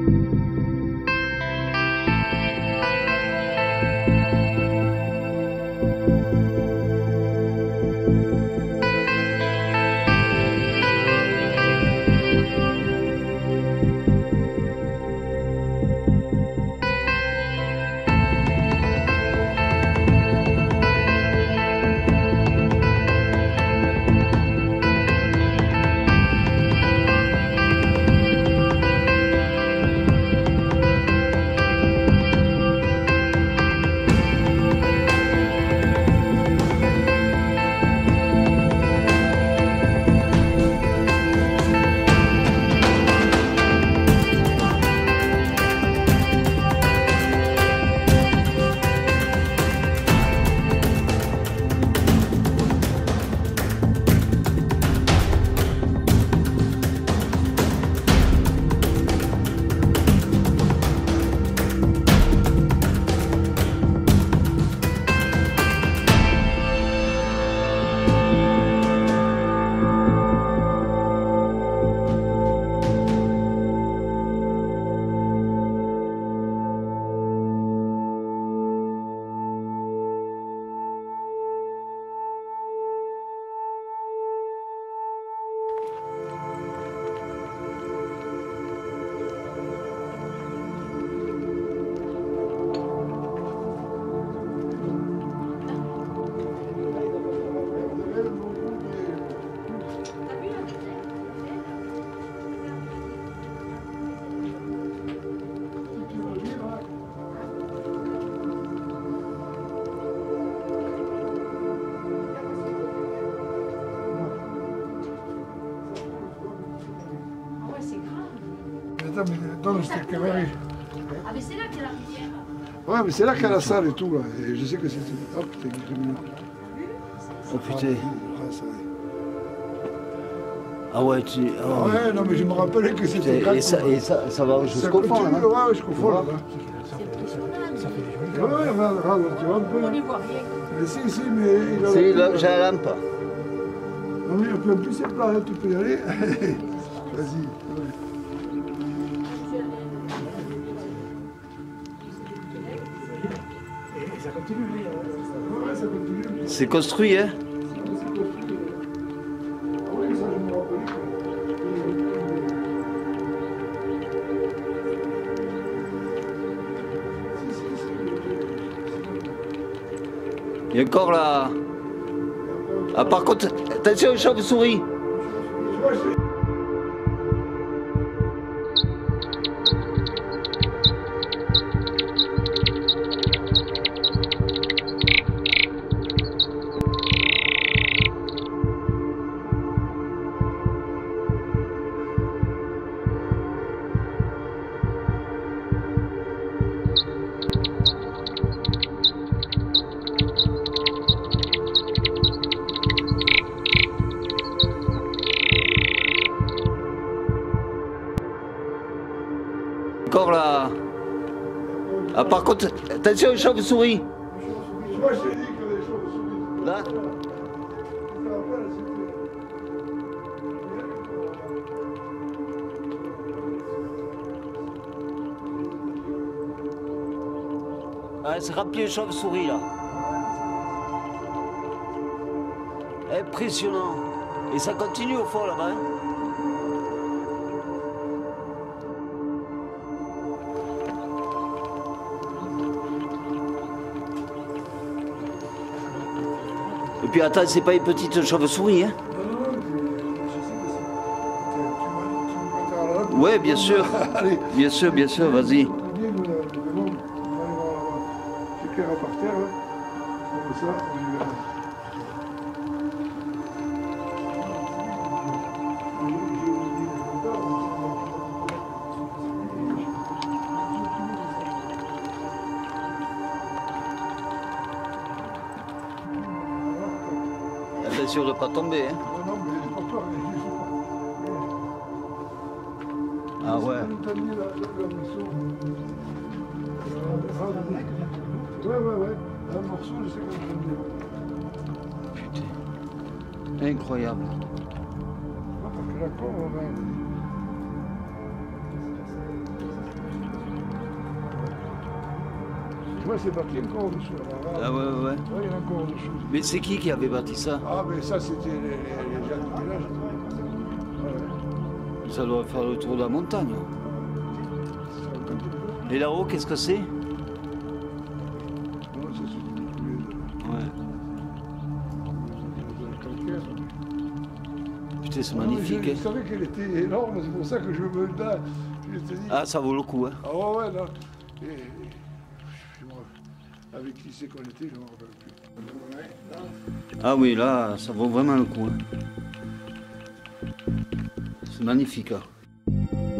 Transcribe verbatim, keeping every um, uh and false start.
Attends, mais donne cette caméra. Ah, mais c'est là qu'il y a la rivière. Ouais, mais c'est là qu'il y a la salle et tout, là. Et je sais que c'est... Hop, t'es criminel. Oh putain. Ah, ça, Ah ouais, tu... Oh. Ouais, non, mais je me rappelais que c'était... Et, et, ça, et ça, ça va jusqu'au fond, là. Ouais, ouais, jusqu'au fond, là. C'est impressionnant. Ouais, regarde, regarde, tu vois un peu. On n'y voit rien. Mais si, si, mais... il a- C'est là, j'ai la lampe. Non, mais en plus, c'est plat, hein, tu peux y aller. Vas-y. Ouais. Et ça continue, oui. Ouais, ça continue. C'est construit, hein? Il y a encore là. Ah, par contre, attention aux chauves-souris. Encore là. Ah, par contre, attention aux chauves-souris. Moi, je t'ai dit que les chauves-souris. Là. Ah, c'est rempli de chauves-souris là. Impressionnant. Et ça continue au fond là-bas. Hein. Et puis attends, c'est pas une petite chauve-souris, hein? Ouais, bien sûr. Bien sûr, bien sûr, vas-y. J'éclaire par terre, là. Comme ça, on y va. Attention de ne pas tomber, hein? Non, non, mais j'ai pas peur. Ah ouais. Ouais, ouais, ouais. Un morceau, je sais que je vais Putain. Incroyable. parce que la con, on va... fois, c'est bâti encore en dessous. Là-bas. Ah ouais, ouais, ouais. Ouais, il y en a encore en dessous. Mais c'est qui qui avait bâti ça? Ah, mais ça, c'était les, les, les gens du village. Ouais. Ça doit faire le tour de la montagne. Et là-haut, qu'est-ce que c'est? Non, ça, c'est du poulet de, Ouais. de la calcaire. Putain, c'est Ah, magnifique. Je, je Hein. savais qu'elle était énorme, c'est pour ça que je me là. Je te dis. Ah, ça vaut le coup. Hein. Ah ouais, ouais, là. Et, et, je me- avec qui c'est qu'on était, je ne me rappelle plus. Ouais, là. Ah oui, là, ça vaut vraiment le coup. Hein. C'est magnifique. Hein.